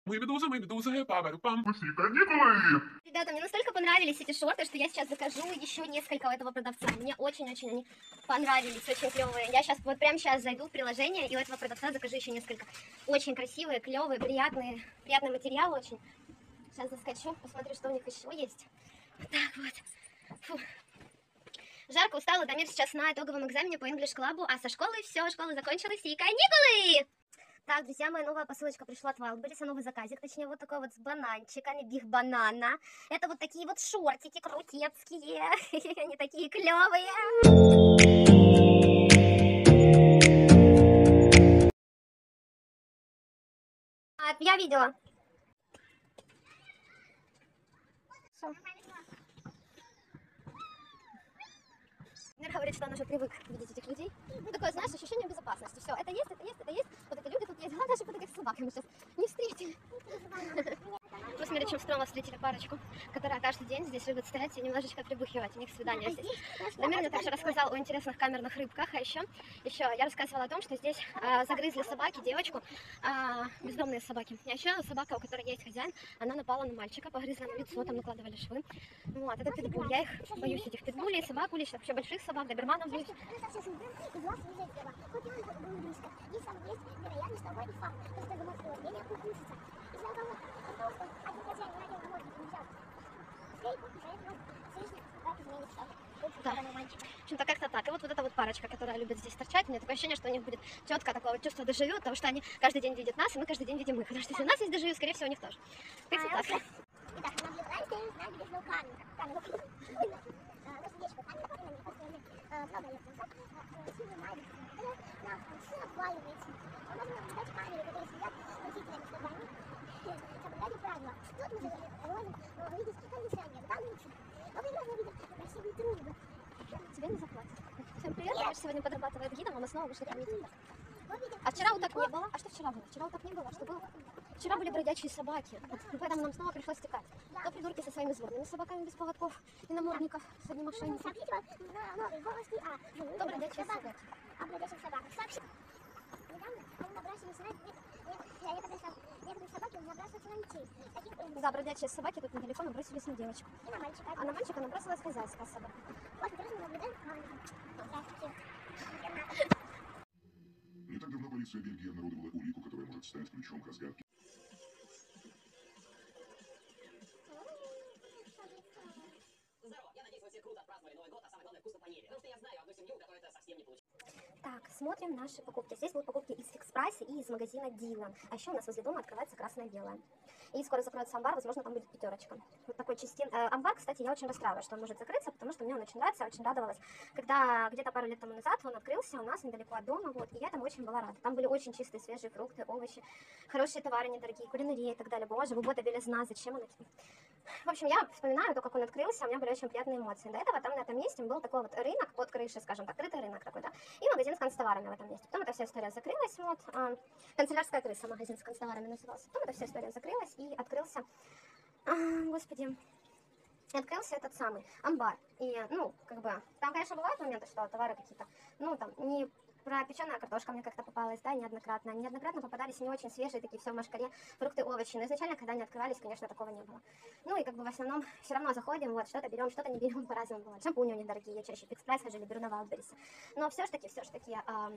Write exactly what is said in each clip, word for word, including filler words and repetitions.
Мы медузы, мы медузы, пам каникулы! Ребята, мне настолько понравились эти шорты, что я сейчас закажу еще несколько у этого продавца. Мне очень-очень они понравились, очень клевые. Я сейчас вот прямо сейчас зайду в приложение и у этого продавца закажу еще несколько. Очень красивые, клевые, приятные, приятный материал очень. Сейчас заскочу, посмотрю, что у них еще есть. Вот так вот. Фу. Жарко, устала, Дамир сейчас на итоговом экзамене по English Club, а со школы все, школа закончилась и каникулы! Так, друзья, моя новая посылочка пришла от Wildberries, новый заказик, точнее вот такой вот с бананчиками, биг банана. Это вот такие вот шортики крутецкие, они такие клевые. А, я видела. Мир говорит, что он уже привык видеть этих людей. Ну, такое, знаешь, ощущение безопасности. Все, это есть, это есть, это есть. Вот это люди тут есть. Главное, чтобы таких собак мы сейчас не встретили. Мы с Миричем Строма встретили парочку, которая каждый день здесь любит стоять и немножечко прибухивать. У них свидание здесь. Дамир мне также рассказал о интересных камерных рыбках. А еще, еще я рассказывала о том, что здесь а, загрызли собаки, девочку, а, бездомные собаки. А еще собака, у которой есть хозяин, она напала на мальчика, погрызла на лицо, там накладывали швы. Вот, это питбуль. Я их боюсь, этих питбулей, собак уличных, вообще больших собак, доберманов боюсь. Да. В общем-то, как-то так. И вот, вот эта вот парочка, которая любит здесь торчать, у меня такое ощущение, что у них будет четко такое вот чувство дежавю, потому что они каждый день видят нас, и мы каждый день видим их. Потому что если у нас есть дежавю, скорее всего, у них тоже. Как-то так. Итак, мы наблюдаем, стоим, знаем, где был камень. Камень. Наша девочка камень, который мне просто много лет назад снимает. Она все обваливается. Мы можем наблюдать камеры, которые сидят носителями с войны. Соблюдали правила. Тут мы можем увидеть кондиционер, там лучше. Но мы можно увидеть красивые трубы. Тебе не заплатят. Всем привет, я сегодня подрабатывает гидом, а мы снова вышли кормить. А вчера вот так не было? А что вчера было? Вчера вот так не было? Что было? Вчера были бродячие собаки, и поэтому нам снова пришлось стекать. То придурки со своими сборными собаками без поводков и намордников с одним мошенником. То бродячие собаки. А бродячих собак. Недавно они набрасывались на некоторые собаки набрасываются на детей. Да, бродячие собаки тут недалеко набросились на девочку. И на мальчика. А на мальчика набросилась хозяйская собака. Вот, мы наблюдаем камеру. Не так давно полиция Бельгии обнародовала улику, которая может стать ключом к разгадке. Здорово, я надеюсь, вы все круто отпраздновали Новый год, а самое главное, вкусно поели. Потому что я знаю одну семью, у которой это совсем не получилось. Так, смотрим наши покупки. Здесь будут покупки из Fix Price и из магазина Дилан. А еще у нас возле дома открывается красное-белое. И скоро закроется амбар, возможно, там будет пятерочка. Вот такой частин. Э, амбар, кстати, я очень расстраиваюсь, что он может закрыться, потому что мне он очень нравится, я очень радовалась. Когда где-то пару лет тому назад он открылся у нас недалеко от дома, вот, и я там очень была рада. Там были очень чистые, свежие фрукты, овощи, хорошие товары недорогие, кулинария и так далее. Боже, выбота белизна, зачем она? В общем, я вспоминаю то, как он открылся, у меня были очень приятные эмоции. До этого там на этом месте был такой вот рынок под крышей, скажем так, открытый рынок такой, да, и магазин с канцтоварами в этом месте. Потом эта вся история закрылась, вот, а, канцелярская крыса, магазин с канцтоварами назывался. Потом эта вся история закрылась и открылся, а, господи, и открылся этот самый амбар. И, ну, как бы, там, конечно, бывают моменты, что товары какие-то, ну, там, не... Пропеченная картошка мне как-то попалась, да, неоднократно. Неоднократно попадались не очень свежие, такие все в машкаре, фрукты, овощи. Но изначально, когда они открывались, конечно, такого не было. Ну и как бы в основном все равно заходим, вот, что-то берем, что-то не берем, по-разному бывает. Шампуни у них дорогие, я чаще в Fix Price хожу, или беру на Wildberries. Но все ж таки, все ж таки, э,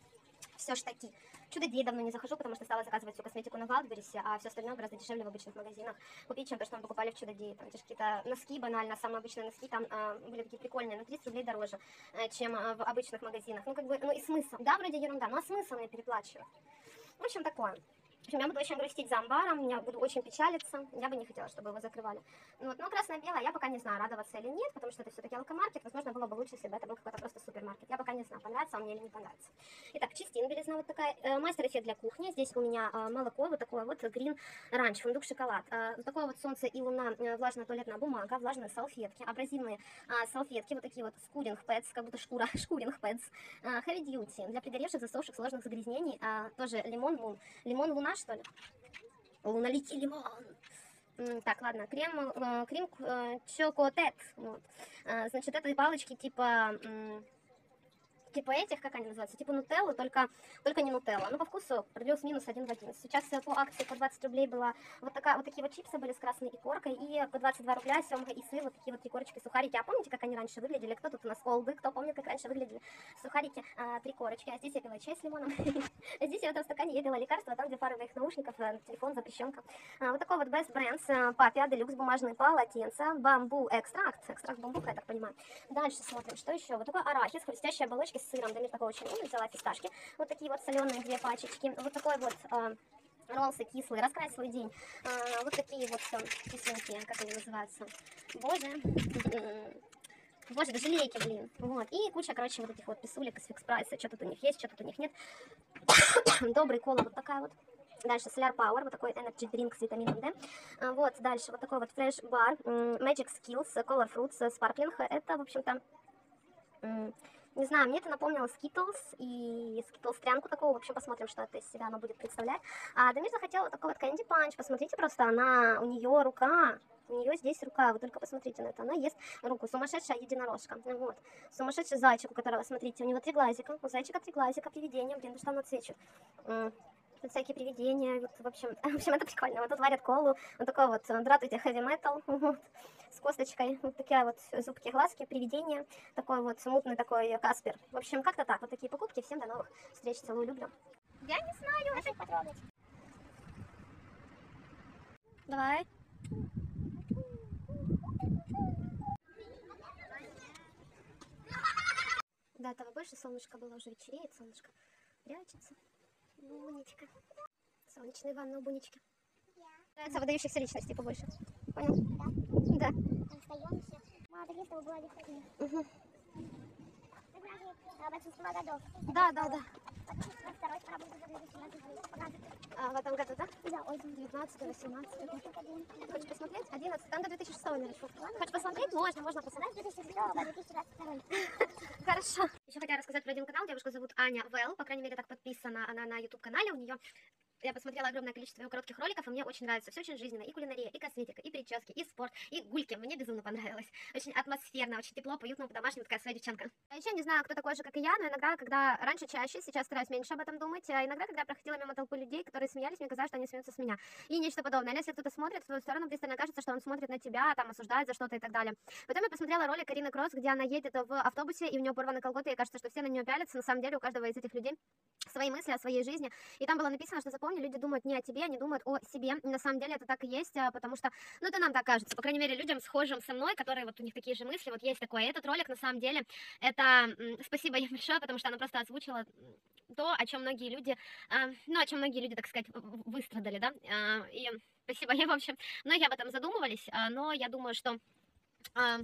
все ж таки. Чудо-дей давно не захожу, потому что стала заказывать всю косметику на Wildberries, а все остальное гораздо дешевле в обычных магазинах купить, чем то, что мы покупали в Чудо-дей. Там какие-то носки, банально, самые обычные носки, там э, были такие прикольные, на тридцать рублей дороже, э, чем э, в обычных магазинах. Ну, как бы, ну и смысл. Да, вроде ерунда, но смысл мне переплачивать. В общем, такое. В общем, я буду очень грустить за амбаром, я буду очень печалиться, я бы не хотела, чтобы его закрывали. Ну, вот, но красное-белое я пока не знаю, радоваться или нет, потому что это все-таки алкомаркет, возможно, было бы лучше, если бы это был какой-то просто супермаркет. Я пока не знаю, понравится он мне или не понравится. Итак, Чистин, белизна вот такая, э, мастер-эффект для кухни, здесь у меня э, молоко, вот такое вот, грин ранч, фундук, шоколад, э, вот такое вот солнце и луна, э, влажная туалетная бумага, влажные салфетки, абразивные э, салфетки, вот такие вот скуринг пэдс, как будто шкура, шкуринг пэдс, э, heavy duty, для пригоревших, засохших, сложных загрязнений, э, тоже лимон мун, лимон луна, что ли? Луналикий лимон. Так, ладно, крем, э, крем э, чокотет. Вот. Э, значит, это палочки типа... типа этих, как они называются, типа нутеллы, только, только не нутелла. Ну, по вкусу плюс-минус один в один. Сейчас по акции по двадцать рублей была вот, такая, вот такие вот чипсы были с красной икоркой, и по двадцать два рубля семга и сыр, вот такие вот три корочки сухарики. А помните, как они раньше выглядели? Кто тут у нас олды? Кто помнит, как раньше выглядели сухарики, а, три корочки? А здесь я пила чай с лимоном. Здесь я в этом стакане я пила лекарства, там, где пара моих наушников, телефон, запрещенка. Вот такой вот Best Brands, Папия, Делюкс, бумажные полотенца, бамбу экстракт, экстракт бамбука, я так понимаю. Дальше смотрим, что еще. Вот такой арахис, хрустящие оболочки с сыром. Дамир такой очень любит, взяла фисташки. Вот такие вот соленые две пачечки. Вот такой вот э, роллсы кислые, раскрась свой день. Э, вот такие вот э, кисленькие, как они называются. Боже. Боже, да желейки, блин. Вот. И куча, короче, вот этих вот писулек из фикс прайса. Что тут у них есть, что тут у них нет. Добрый кола вот такая вот. Дальше Solar Power, вот такой Energy Drink с витамином D. Вот, дальше вот такой вот Fresh Bar, Magic Skills, Color Fruits, Sparkling. Это, в общем-то, не знаю, мне это напомнило Skittles и Skittles трянку такого. В общем, посмотрим, что это из себя она будет представлять. А Дамир захотела вот такой вот Candy Punch. Посмотрите просто, она, у нее рука, у нее здесь рука. Вы только посмотрите на это. Она ест руку. Сумасшедшая единорожка. Вот. Сумасшедший зайчик, у которого, смотрите, у него три глазика. У зайчика три глазика, привидение. Блин, ну что он отсвечивает? Тут всякие привидения, вот, в общем, в общем, это прикольно. Вот тут варят колу, вот такой вот, здравствуйте, heavy metal, вот, с косточкой, вот такие вот зубки, глазки, привидения, такой вот мутный такой Каспер. В общем, как-то так, вот такие покупки. Всем до новых встреч, целую, люблю. Я не знаю, это потрогать. Давай. До этого больше солнышко было, уже вечереет, солнышко прячется. Бунечка. Солнечные ванны у Бунечки. Нравится выдающихся личностей побольше. Понял? Да. Остаемся. Мало таких, чтобы было легко. Угу. Большинство годов. Да, да, да. Второй работы за две тысячи семнадцатый. А в этом году, да? Да, ой, девятнадцатый, восемнадцатый. Хочешь посмотреть? одиннадцатый. Там до две тысячи шестого начал. Хочешь посмотреть? Можно, можно посмотреть. две тысячи шестого по две тысячи двадцать второй. Хорошо. Еще хотела рассказать про один канал. Девушку зовут Аня Вэл. По крайней мере, так подписана она на YouTube-канале. У нее... Я посмотрела огромное количество ее коротких роликов, и мне очень нравится. Все очень жизненно. И кулинария, и косметика, и прически, и спорт, и гульки. Мне безумно понравилось. Очень атмосферно, очень тепло, уютно, по-домашнему, такая своя девчонка. А еще не знаю, кто такой же, как и я, но иногда, когда раньше чаще, сейчас стараюсь меньше об этом думать, а иногда, когда я проходила мимо толпы людей, которые смеялись, мне казалось, что они смеются с меня. И нечто подобное. Или если кто-то смотрит в твою сторону, пристально кажется, что он смотрит на тебя, там, осуждает за что-то и так далее. Потом я посмотрела ролик Карины Кросс, где она едет в автобусе, и у нее порваны колготы, и кажется, что все на нее пялятся. На самом деле, у каждого из этих людей свои мысли о своей жизни. И там было написано, что запомни, люди думают не о тебе, они думают о себе. И на самом деле это так и есть, потому что, ну, это нам так кажется. По крайней мере, людям, схожим со мной, которые вот у них такие же мысли, вот есть такое. Этот ролик, на самом деле, это спасибо ей большое, потому что она просто озвучила то, о чем многие люди, э, ну, о чем многие люди, так сказать, выстрадали, да. Э, и спасибо ей, в общем. Многие об этом задумывались, э, но я думаю, что... Э,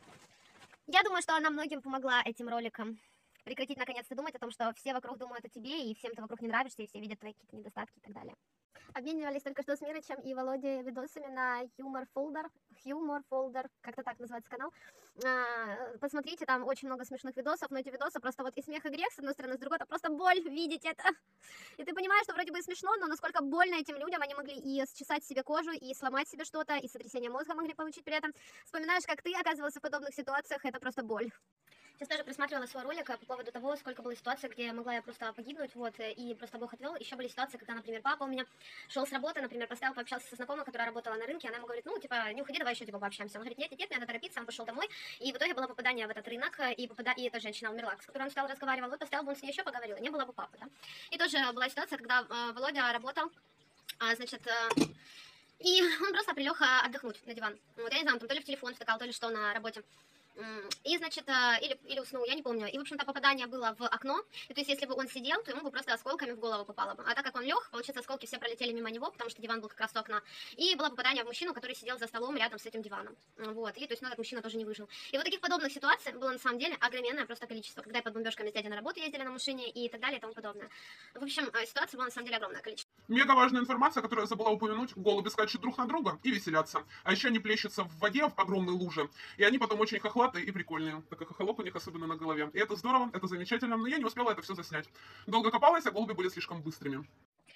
я думаю, что она многим помогла этим роликом прекратить наконец-то думать о том, что все вокруг думают о тебе, и всем ты вокруг не нравишься, и все видят твои какие-то недостатки и так далее. Обменивались только что с Мирычем и Володей видосами на Humor Folder, Humor Folder, как-то так называется канал. А, посмотрите, там очень много смешных видосов, но эти видосы просто вот и смех, и грех, с одной стороны, с другой, это просто боль видеть это. И ты понимаешь, что вроде бы и смешно, но насколько больно этим людям, они могли и счесать себе кожу, и сломать себе что-то, и сотрясение мозга могли получить при этом. Вспоминаешь, как ты оказывался в подобных ситуациях, это просто боль. Сейчас тоже присматривала свой ролик по поводу того, сколько было ситуаций, где могла я просто погибнуть, вот, и просто Бог отвел. Еще были ситуации, когда, например, папа у меня шел с работы, например, поставил, пообщался со знакомой, которая работала на рынке, она ему говорит, ну, типа, не уходи, давай еще, типа, пообщаемся. Он говорит, нет, нет, нет, мне надо торопиться, он пошел домой, и в итоге было попадание в этот рынок, и, попада... и эта женщина умерла, с которой он стал разговаривал, вот поставил бы он с ней еще поговорил, не было бы папы, да. И тоже была ситуация, когда э, Володя работал, а, значит... Э, и он просто прилег отдохнуть на диван. Вот, я не знаю, он там то ли в телефон втыкал, то ли что на работе. И, значит, или, или уснул, я не помню. И, в общем-то, попадание было в окно. И, то есть, если бы он сидел, то ему бы просто осколками в голову попало бы. А так как он лег, получается, осколки все пролетели мимо него, потому что диван был как раз у окна. И было попадание в мужчину, который сидел за столом рядом с этим диваном. Вот. И, то есть, ну, этот мужчина тоже не выжил. И вот таких подобных ситуаций было, на самом деле, огроменное просто количество. Когда и под бомбежками с дядей на работу ездили на машине и так далее и тому подобное. В общем, ситуаций было, на самом деле, огромное количество. Мега важная информация, которую я забыла упомянуть. Голуби скачут друг на друга и веселятся. А еще они плещутся в воде, в огромной луже. И они потом очень хохлатые и прикольные. Такой хохолок у них, особенно на голове. И это здорово, это замечательно, но я не успела это все заснять. Долго копалась, а голуби были слишком быстрыми. Открытие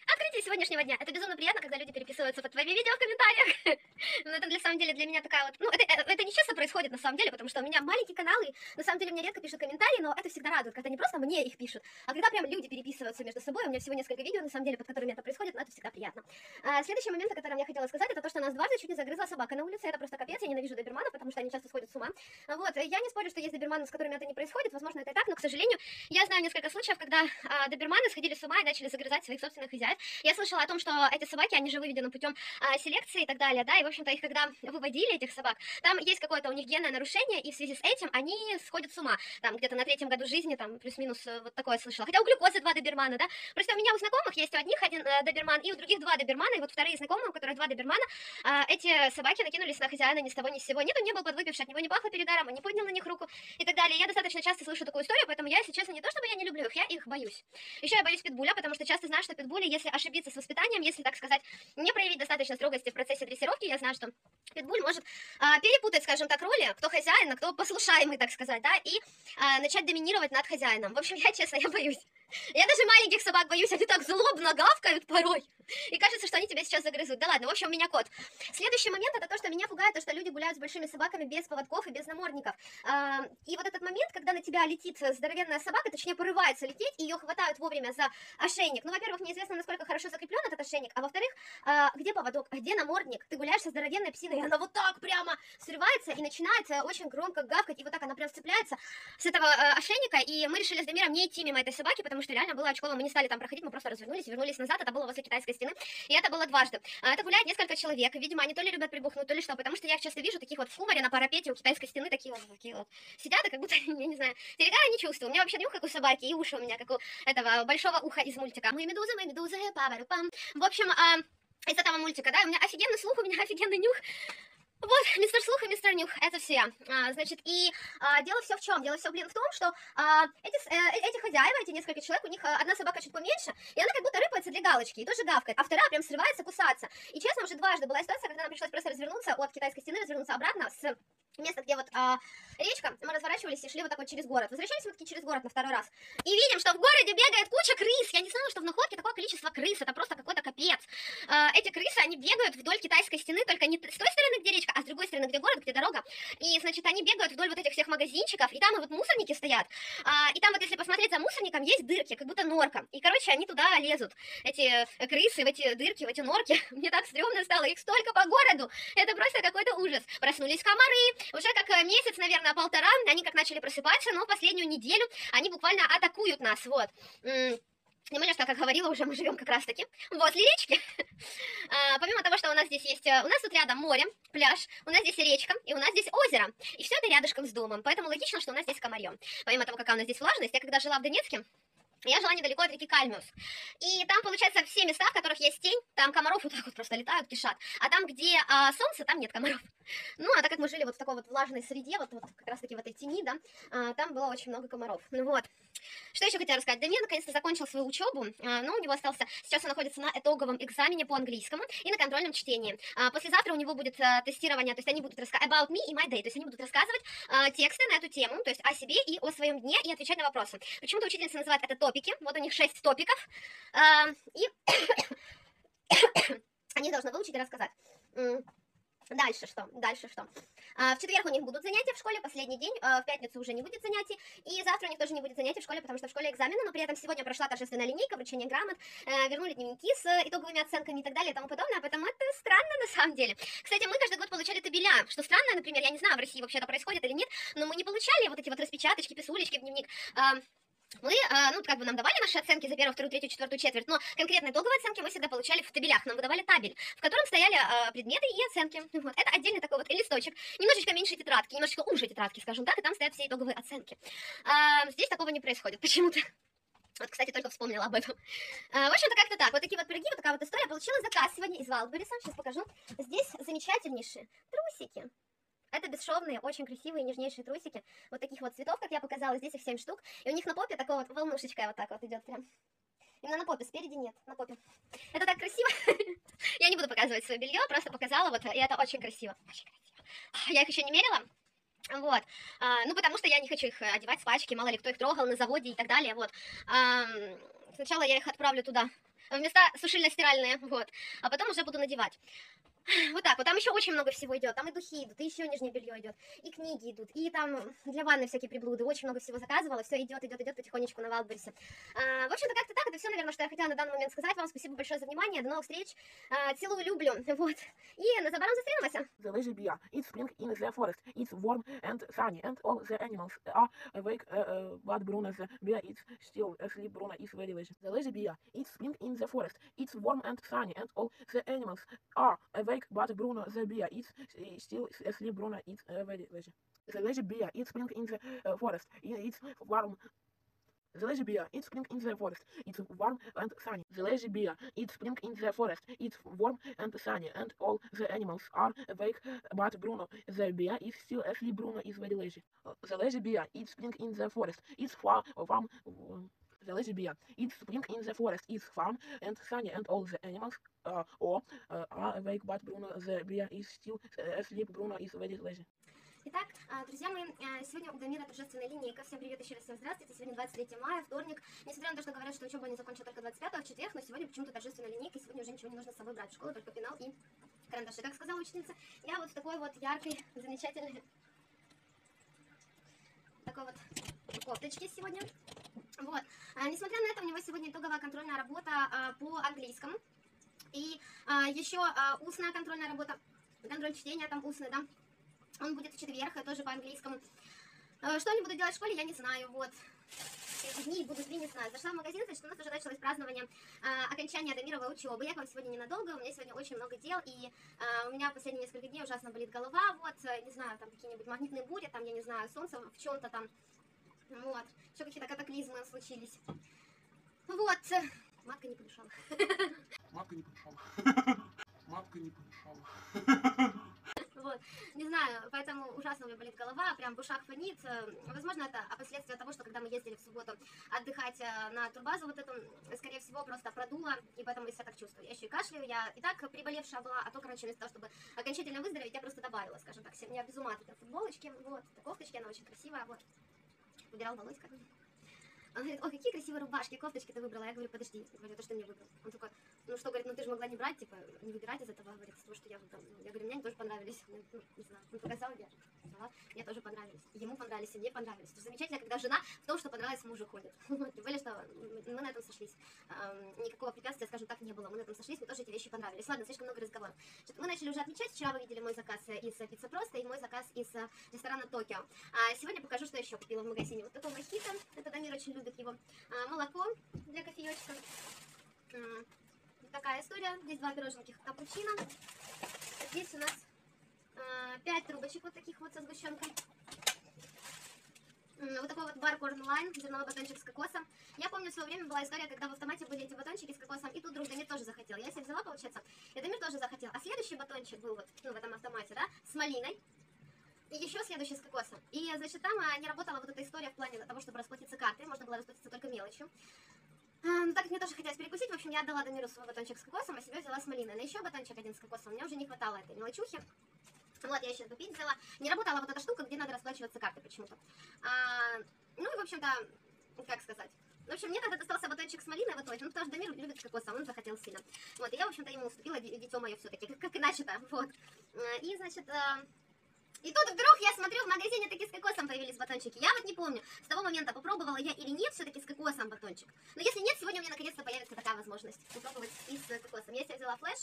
сегодняшнего дня. Это безумно приятно, когда люди переписываются под твоими видео в комментариях. Но это для самом деле для меня такая вот... Ну, это, это не часто происходит на самом деле, потому что у меня маленький канал, и на самом деле мне редко пишут комментарии, но это всегда радует, когда не просто мне их пишут, а когда прям люди переписываются между собой. У меня всего несколько видео, на самом деле, под которыми это происходит, но это всегда приятно. А, следующий момент, о котором я хотела сказать, это то, что нас дважды чуть не загрызла собака на улице. Это просто капец, я ненавижу доберманов, потому что они часто сходят с ума. Вот, я не спорю, что есть доберманы, с которыми это не происходит, возможно, это и так, но, к сожалению, я знаю несколько случаев, когда а, доберманы сходили с ума и начали загрызать своих собственных хозяев. Я слышала о том, что эти собаки, они же выведены путем а, селекции и так далее, да, и, в общем-то, их когда выводили, этих собак, там есть какое-то у них генное нарушение, и в связи с этим они сходят с ума, там, где-то на третьем году жизни, там, плюс-минус вот такое слышала. Хотя у глюкозы два добермана, да, просто у меня у знакомых есть у одних один э, доберман, и у других два добермана, и вот вторые знакомые, у которых два добермана, э, эти собаки накинулись на хозяина ни с того ни с сего. Нет, он не был подвыпивший, от него не пахло перегаром, он не поднял на них руку и так далее. Я достаточно часто слышу такую историю, поэтому я, если честно, не то чтобы я не люблю их, я их боюсь. Еще я боюсь питбуля, потому что часто знаю, что питбули, если ошибиться с воспитанием, если, так сказать, не проявить достаточно строгости в процессе дрессировки, я знаю, что питбуль может а, перепутать, скажем так, роли, кто хозяин, а кто послушаемый, так сказать, да, и а, начать доминировать над хозяином. В общем, я, честно, я боюсь. Я даже маленьких собак боюсь, они так злобно гавкают порой. И кажется, что они тебя сейчас загрызут. Да ладно, в общем, у меня кот. Следующий момент, это то, что меня пугает, то, что люди гуляют с большими собаками без поводков и без намордников. А, и вот этот момент, когда на тебя летит здоровенная собака, точнее, порывается лететь, и ее хватают вовремя за ошейник. Ну, во-первых, неизвестно, насколько хорошо закреплен этот ошейник, а во-вторых, а, где поводок, а где намордник? Ты гуляешь со здоровенной псиной, и она вот так прямо срывается и начинает очень громко гавкать, и вот так она прям цепляется с этого э, ошейника, и мы решили с Дамиром не идти мимо этой собаки, потому что реально было очково, мы не стали там проходить, мы просто развернулись и вернулись назад, это было возле китайской стены, и это было дважды. А, это гуляет несколько человек, и, видимо, они то ли любят прибухнуть, то ли что, потому что я их часто вижу, таких вот в хуморе на парапете у китайской стены, такие вот, такие вот сидят, и как будто, я не знаю, перегара не чувствую, у меня вообще нюх, как у собаки, и уши у меня, как у этого большого уха из мультика. Мы медузы, мы медузы, пам. В общем, а, из этого мультика, да, у меня офигенный слух, у меня офигенный нюх. Вот, мистер Слух и мистер Нюх, это все. А, значит, и а, дело все в чем? Дело все, блин, в том, что а, эти, э, эти хозяева, эти несколько человек, у них а, одна собака чуть поменьше, и она как будто рыпается для галочки, и тоже гавкает, а вторая прям срывается кусаться. И честно, уже дважды была ситуация, когда нам пришлось просто развернуться от китайской стены, развернуться обратно с места, где вот а, речка, мы разворачивались и шли вот так вот через город. Возвращались мы таки через город на второй раз. И видим, что в городе бегает куча крыс. Я не знала, что в Находке такое количество крыс. Это просто какой-то капец. А, эти крысы, они бегают вдоль китайской стены, только не с той стороны, где речка, а с другой стороны, где город, где дорога. И, значит, они бегают вдоль вот этих всех магазинчиков, и там и вот мусорники стоят. А, и там вот, если посмотреть за мусорником, есть дырки, как будто норка. И, короче, они туда лезут. Эти крысы в эти дырки, в эти норки. Мне так стрёмно стало. Их столько по городу. Это просто какой-то ужас. Проснулись комары. Уже как месяц, наверное, полтора, они как начали просыпаться, но последнюю неделю они буквально атакуют нас, вот. Тем более, что, как говорила, уже мы живем как раз-таки возле речки. а, помимо того, что у нас здесь есть, у нас тут рядом море, пляж, у нас здесь речка, и у нас здесь озеро. И все это рядышком с домом, поэтому логично, что у нас здесь комарье. Помимо того, какая у нас здесь влажность, я когда жила в Донецке, я жила недалеко от реки Кальмиус. И там, получается, все места, в которых есть тень, там комаров вот так вот просто летают, кишат. А там, где а, солнце, там нет комаров. Ну, а так как мы жили вот в такой вот влажной среде, вот, вот как раз-таки в этой тени, да, а, там было очень много комаров. Ну вот. Что еще хотела рассказать? Дамир наконец-то закончил свою учебу, а, но у него остался, сейчас он находится на итоговом экзамене по английскому и на контрольном чтении. А, послезавтра у него будет а, тестирование, то есть они будут рассказывать about me и my day, то есть они будут рассказывать а, тексты на эту тему, то есть о себе и о своем дне, и отвечать на вопросы. Почему-то учительница называет это топики, вот у них шесть топиков, а, и они должны выучить и рассказать. Дальше что? Дальше что? А, в четверг у них будут занятия в школе, последний день, а, в пятницу уже не будет занятий, и завтра у них тоже не будет занятий в школе, потому что в школе экзамены, но при этом сегодня прошла торжественная линейка, вручение грамот, э, вернули дневники с итоговыми оценками и так далее и тому подобное, поэтому это странно на самом деле. Кстати, мы каждый год получали табеля, что странно, например, я не знаю, в России вообще это происходит или нет, но мы не получали вот эти вот распечаточки, писулечки в дневник. А, Мы, э, ну, как бы нам давали наши оценки за первую, вторую, третью, четвертую четверть, но конкретно итоговые оценки мы всегда получали в табелях. Нам выдавали табель, в котором стояли э, предметы и оценки. Вот. Это отдельный такой вот листочек, немножечко меньше тетрадки, немножечко уже тетрадки, скажем так, и там стоят все итоговые оценки. А, здесь такого не происходит почему-то. Вот, кстати, только вспомнила об этом. А, в общем-то, как-то так. Вот такие вот пироги, вот такая вот история. Получила заказ сегодня из Вайлдберриса. Сейчас покажу. Здесь замечательнейшие трусики. Это бесшовные, очень красивые, нежнейшие трусики. Вот таких вот цветов, как я показала, здесь их семь штук. И у них на попе такая вот волнушечка вот так вот идет прям. Именно на попе, спереди нет, на попе. Это так красиво. Я не буду показывать свое белье, просто показала вот, и это очень красиво. Очень красиво. Я их еще не мерила. Вот, а, ну потому что я не хочу их одевать с пачки, мало ли кто их трогал на заводе и так далее, вот. А, сначала я их отправлю туда вместо сушильно-стиральные, вот. А потом уже буду надевать. Вот так вот, там еще очень много всего идет, там и духи идут, и еще нижнее белье идет, и книги идут, и там для ванны всякие приблуды, очень много всего заказывала, все идет, идет, идет потихонечку на Wildberries. А, в общем-то, как-то так, это все, наверное, что я хотела на данный момент сказать вам. Спасибо большое за внимание, до новых встреч, а, целую, люблю, вот, и незабаром зустрінемося. The lazy bear. It's spring in the forest. It's warm and sunny, and all the animals are awake. Uh, uh, but Bruno the bear is still asleep. Bruno is very lazy. The lazy bear. It's spring in the forest. It's warm and sunny, and all the animals are awake. But Bruno the bear is uh, still asleep. Bruno is uh, very lazy. The lazy bear. It's spring in the uh, forest. It's warm. The lazy bear, it's spring in the forest. It's warm and sunny. The lazy bear, it's spring in the forest. It's warm and sunny, and all the animals are awake. But Bruno, the bear, is still asleep. Bruno is very lazy. Uh, the lazy bear, it's spring in the forest. It's far warm. The lazy bear, it's spring in the forest. It's warm and sunny, and all the animals uh, or, uh, are awake. But Bruno, the bear, is still asleep. Bruno is very lazy. Итак, друзья мои, сегодня у Дамира торжественная линейка. Всем привет, еще раз всем здравствуйте. Сегодня двадцать третье мая, вторник. Несмотря на то, что говорят, что учебу они закончат только двадцать пятого, в четверг, но сегодня почему-то торжественная линейка, и сегодня уже ничего не нужно с собой брать в школу, только пенал и карандаши. Как сказала ученица, я вот в такой вот яркой, замечательной, такой вот кофточке сегодня. Вот. А, несмотря на это, у него сегодня итоговая контрольная работа а, по английскому. И а, еще а, устная контрольная работа, контроль чтения там устный, да. Он будет в четверг, тоже по английскому. Что они будут делать в школе, я не знаю, вот. Эти дни будут ли, не знаю. Зашла в магазин, значит, у нас уже началось празднование а, окончания Дамировой учебы. Я к вам сегодня ненадолго, у меня сегодня очень много дел, и а, у меня последние несколько дней ужасно болит голова, вот, не знаю, там какие-нибудь магнитные бури, там, я не знаю, солнце в чем-то там, вот, еще какие-то катаклизмы случились. Вот, матка не помешала. Матка не помешала. Матка не помешала. Вот, не знаю, поэтому ужасно у меня болит голова, прям в ушах фонит. Возможно, это последствия того, что когда мы ездили в субботу отдыхать на турбазу, вот эту, скорее всего, просто продуло, и поэтому я себя так чувствую. Я еще и кашляю, я и так приболевшая была, а то, короче, вместо того, чтобы окончательно выздороветь, я просто добавила, скажем так, у меня без ума от этой футболочки, вот, этой кофточки, она очень красивая, вот. Выбирал Володька. Он говорит, ой, какие красивые рубашки, кофточки ты выбрала. Я говорю, подожди, говорю, то, что мне выбрал. Он такой, ну что, говорит, ну ты же могла не брать, типа, не выбирать из этого, говорит, из того, что я выбрал. Я говорю, мне они тоже понравились. Ну, не знаю, он показал, я взяла, мне тоже понравились. Ему понравились, и мне понравились. Это замечательно, когда жена в том, что понравилось мужу, ходит. Тем более, что мы на этом сошлись. Никакого препятствия, скажем так, не было. Мы на этом сошлись, мне тоже эти вещи понравились. Ладно, слишком много разговоров. Мы начали уже отмечать. Вчера вы видели мой заказ из Пицца Просто и мой заказ из ресторана Токио. А сегодня покажу, что еще купила в магазине. Вот такой мохито. Это Дамир очень любит его. Молоко для кофеечка. Такая история. Здесь два пироженьких капучино. Здесь у нас пять трубочек вот таких вот со сгущенкой. Вот такой вот бар Corn Line, зерновой батончик с кокосом. Я помню, в свое время была история, когда в автомате были эти батончики с кокосом, и тут вдруг Дамир тоже захотел. Я себе взяла, получается, и Дамир тоже захотел. А следующий батончик был вот, ну, в этом автомате, да, с малиной. И еще следующий с кокосом. И, значит, там а, не работала вот эта история в плане того, чтобы расплатиться картой. Можно было расплатиться только мелочью. А, ну, так как мне тоже хотелось перекусить, в общем, я отдала Дамиру свой батончик с кокосом, а себе взяла с малиной. На еще батончик один с кокосом. Мне уже не хватало этой мелочухи. Вот, я еще попить взяла. Не работала вот эта штука, где надо расплачиваться картой почему-то. А, ну и, в общем-то, как сказать. В общем, мне тогда достался батончик с малиной в итоге, ну, потому что Дамир любит с кокосом, он захотел сильно. Вот, и я, в общем-то, ему уступила, дитё мое все-таки, как, как иначе-то, вот. И, значит... И тут вдруг я смотрю, в магазине таки с кокосом появились батончики. Я вот не помню, с того момента попробовала я или нет все-таки с кокосом батончик. Но если нет, сегодня у меня наконец-то появится такая возможность попробовать и с кокосом. Я себе взяла флеш.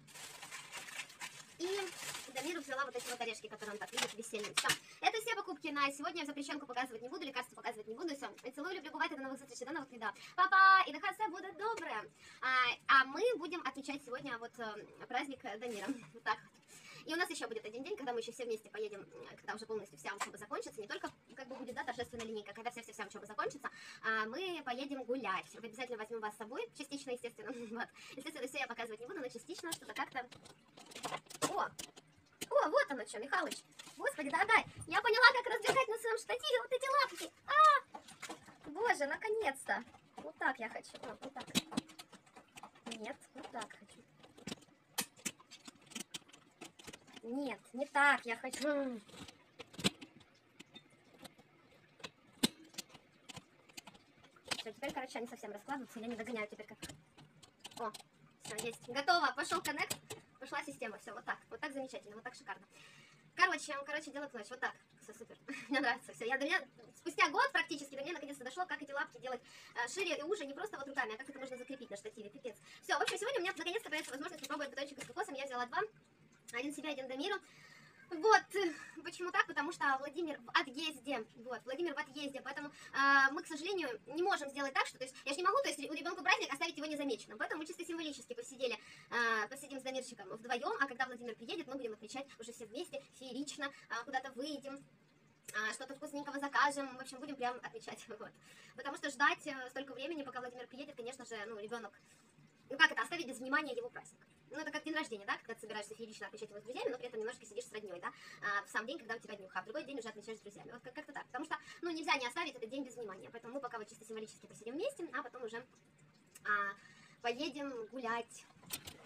И Дамиру взяла вот эти вот орешки, которые он так любит, весенние. Все. Это все покупки на сегодня. Запрещенку показывать не буду, лекарства показывать не буду. Все. Целую, люблю, бывает, до новых встреч, до новых видео. Папа, и нахай все будет добре. А, а мы будем отмечать сегодня вот праздник Дамира. Вот так вот. И у нас еще будет один день, когда мы еще все вместе поедем, когда уже полностью вся учеба закончится, не только как бы будет, да, торжественная линейка, когда вся-вся-вся учеба закончится, а мы поедем гулять. Мы обязательно возьмем вас с собой, частично, естественно. Вот. Естественно, все я показывать не буду, но частично что-то как-то... О! О, вот оно что, Михалыч. Господи, да дай. Я поняла, как раздвигать на своем штативе вот эти лапки. А! Боже, наконец-то. Вот так я хочу. О, вот так. Нет, вот так хочу. Нет, не так я хочу. Все, теперь, короче, они совсем раскладываются. Я не догоняю теперь как... О, все, есть. Готово. Пошел коннект. Пошла система. Все, вот так. Вот так замечательно. Вот так шикарно. Короче, короче, дело к ночи. Вот так. Все супер. Мне нравится. Все. Я до меня спустя год практически до меня наконец-то дошло, как эти лапки делать э, шире и уже, не просто вот руками, а как это можно закрепить на штативе. Пипец. Все, в общем, сегодня у меня наконец-то появится возможность попробовать батончик с кокосом. Я взяла два. Один себе, один Дамиру. Вот, почему так? Потому что Владимир в отъезде, вот, Владимир в отъезде, поэтому э, мы, к сожалению, не можем сделать так, что, то есть, я же не могу, то есть, у ребенка праздник оставить его незамеченным, поэтому мы чисто символически посидели, э, посидим с Дамирчиком вдвоем, а когда Владимир приедет, мы будем отмечать уже все вместе, феерично, э, куда-то выйдем, э, что-то вкусненького закажем, в общем, будем прям отмечать, вот, потому что ждать э, столько времени, пока Владимир приедет, конечно же, ну, ребенок, ну, как это, оставить без внимания его праздник. Ну, это как день рождения, да, когда ты собираешься феерично отмечать его с друзьями, но при этом немножко сидишь с родней, да, а, в сам день, когда у тебя днюха, а в другой день уже отмечаешь с друзьями. Вот как- как-то так, потому что, ну, нельзя не оставить этот день без внимания, поэтому мы пока вот чисто символически посидим вместе, а потом уже а, поедем гулять